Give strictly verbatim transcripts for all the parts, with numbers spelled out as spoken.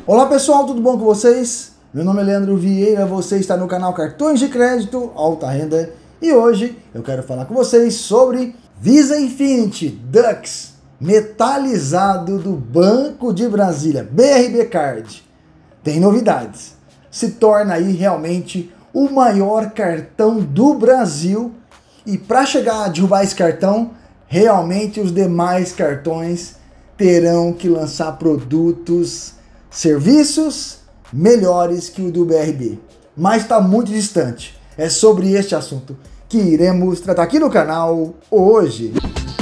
Olá pessoal, tudo bom com vocês? Meu nome é Leandro Vieira, você está no canal Cartões de Crédito Alta Renda e hoje eu quero falar com vocês sobre Visa Infinity Dux metalizado do Banco de Brasília, B R B Card. Tem novidades, se torna aí realmente o maior cartão do Brasil e para chegar a derrubar esse cartão, realmente os demais cartões terão que lançar produtos, serviços melhores que o do B R B, mas está muito distante. É sobre este assunto que iremos tratar aqui no canal hoje.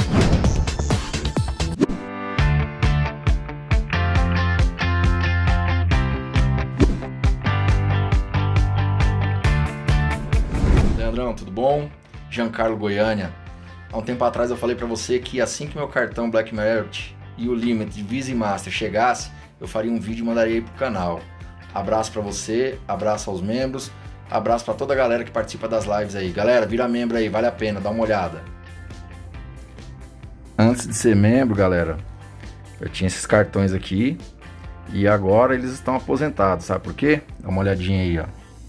Leandrão, tudo bom? Giancarlo Goiânia. Há um tempo atrás eu falei para você que assim que meu cartão Black Merit e o limit de Visa e Master chegasse, eu faria um vídeo e mandaria aí pro canal. Abraço para você, abraço aos membros, abraço para toda a galera que participa das lives aí. Galera, vira membro aí, vale a pena, dá uma olhada. Antes de ser membro, galera, eu tinha esses cartões aqui e agora eles estão aposentados, sabe por quê? Dá uma olhadinha aí, ó.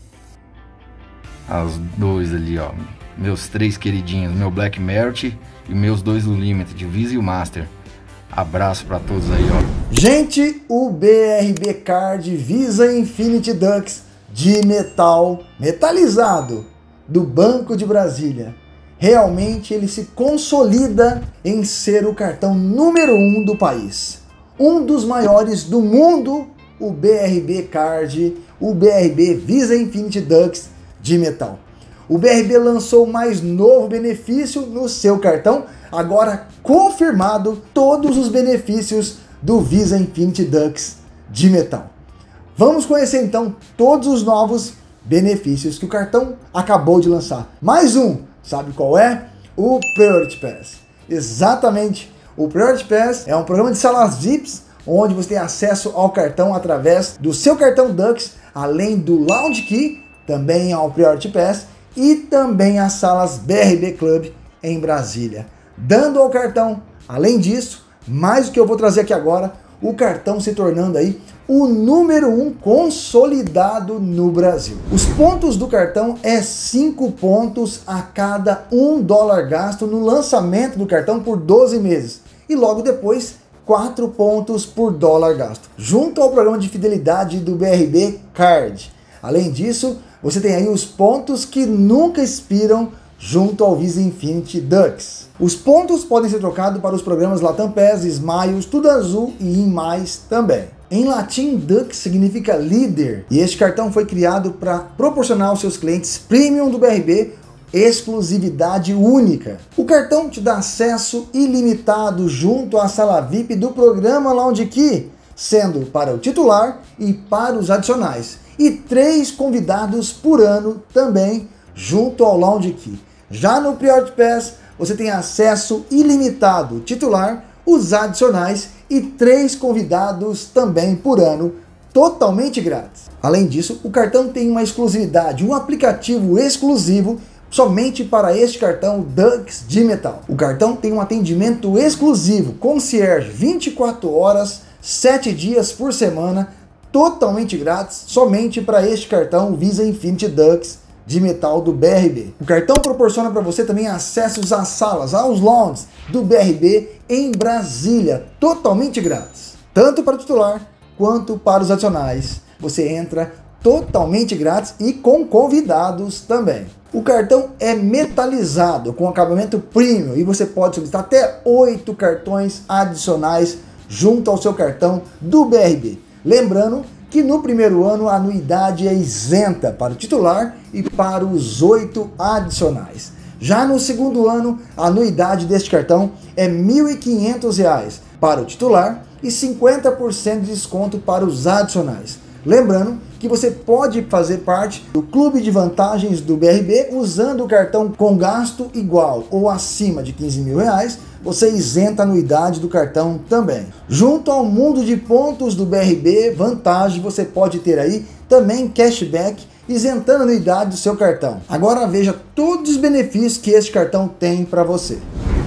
Os dois ali, ó. Meus três queridinhos, meu Black Merit e meus dois do Limit, de Visa e o Master. Abraço para todos aí, ó. Gente, o B R B Card Visa Infinity Dux de metal metalizado do Banco de Brasília. Realmente ele se consolida em ser o cartão número um do país. Um dos maiores do mundo, o B R B Card, o B R B Visa Infinity Dux de metal. O B R B lançou o mais novo benefício no seu cartão, agora confirmado todos os benefícios do Visa Infinity Dux de metal. Vamos conhecer então todos os novos benefícios que o cartão acabou de lançar. Mais um, sabe qual é? O Priority Pass. Exatamente, o Priority Pass é um programa de salas V I Ps, onde você tem acesso ao cartão através do seu cartão Dux, além do Lounge Key, também ao Priority Pass, e também as salas B R B Club em Brasília, dando ao cartão, além disso, mais o que eu vou trazer aqui agora, o cartão se tornando aí o número um consolidado no Brasil. Os pontos do cartão é cinco pontos a cada um dólar gasto no lançamento do cartão por doze meses e logo depois quatro pontos por dólar gasto, junto ao programa de fidelidade do B R B Card. Além disso, você tem aí os pontos que nunca expiram junto ao Visa Infinity Dux. Os pontos podem ser trocados para os programas Latam Pass, Smiles, Tudo Azul e em mais também. Em latim, Dux significa líder e este cartão foi criado para proporcionar aos seus clientes premium do B R B exclusividade única. O cartão te dá acesso ilimitado junto à sala V I P do programa Lounge Key, sendo para o titular e para os adicionais, e três convidados por ano também junto ao Lounge Key. Já no Priority Pass, você tem acesso ilimitado titular, os adicionais e três convidados também por ano, totalmente grátis. Além disso, o cartão tem uma exclusividade, um aplicativo exclusivo somente para este cartão Dux de metal. O cartão tem um atendimento exclusivo, concierge vinte e quatro horas, sete dias por semana, totalmente grátis, somente para este cartão Visa Infinity Dux de metal do B R B. O cartão proporciona para você também acessos às salas, aos lounges do B R B em Brasília, totalmente grátis. Tanto para o titular quanto para os adicionais. Você entra totalmente grátis e com convidados também. O cartão é metalizado com acabamento premium e você pode solicitar até oito cartões adicionais junto ao seu cartão do B R B. Lembrando que no primeiro ano a anuidade é isenta para o titular e para os oito adicionais. Já no segundo ano, a anuidade deste cartão é mil e quinhentos reais para o titular e cinquenta por cento de desconto para os adicionais. Lembrando que você pode fazer parte do clube de vantagens do B R B usando o cartão com gasto igual ou acima de quinze mil reais, você isenta a anuidade do cartão também. Junto ao mundo de pontos do B R B Vantagem, você pode ter aí também cashback, isentando a anuidade do seu cartão. Agora veja todos os benefícios que este cartão tem para você.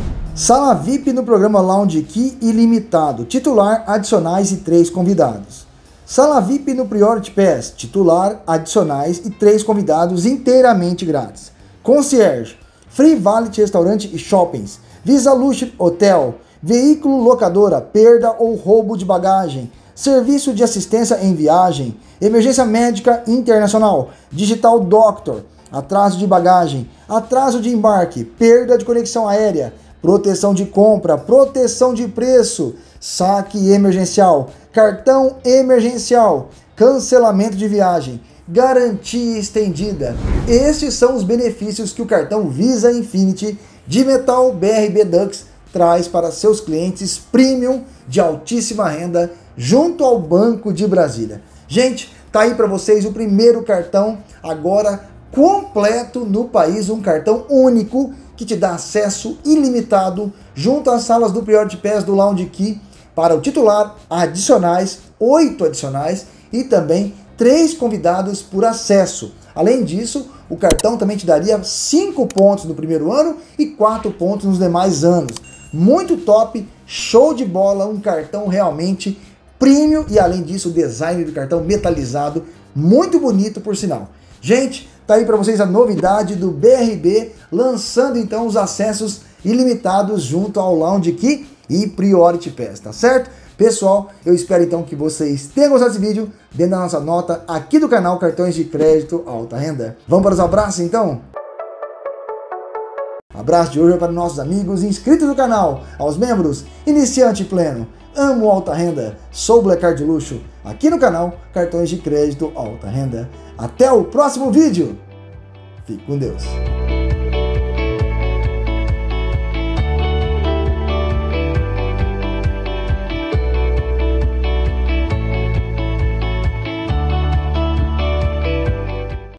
Sala V I P no programa Lounge Key ilimitado, titular, adicionais e três convidados. Sala V I P no Priority Pass, titular, adicionais e três convidados inteiramente grátis. Concierge, Free Valet Restaurante e Shoppings, Visa Luxury Hotel, veículo locadora, perda ou roubo de bagagem, serviço de assistência em viagem, emergência médica internacional, Digital Doctor, atraso de bagagem, atraso de embarque, perda de conexão aérea, proteção de compra, proteção de preço, saque emergencial, cartão emergencial, cancelamento de viagem, garantia estendida. Estes são os benefícios que o cartão Visa Infinity de Metal B R B Dux traz para seus clientes premium de altíssima renda junto ao Banco de Brasília. Gente, tá aí para vocês o primeiro cartão agora completo no país, um cartão único que te dá acesso ilimitado junto às salas do Priority Pass do Lounge Key para o titular, adicionais, oito adicionais e também três convidados por acesso. Além disso, o cartão também te daria cinco pontos no primeiro ano e quatro pontos nos demais anos. Muito top, show de bola, um cartão realmente premium e além disso o design do cartão metalizado, muito bonito por sinal. Gente, tá aí para vocês a novidade do B R B, lançando então os acessos ilimitados junto ao Lounge Key e Priority Pass, tá certo? Pessoal, eu espero então que vocês tenham gostado desse vídeo, dentro da nossa nota aqui do canal Cartões de Crédito Alta Renda. Vamos para os abraços então? Abraço de hoje é para nossos amigos inscritos do canal, aos membros, iniciante pleno, amo alta renda, sou Black Card de Luxo, aqui no canal Cartões de Crédito Alta Renda. Até o próximo vídeo, fique com Deus.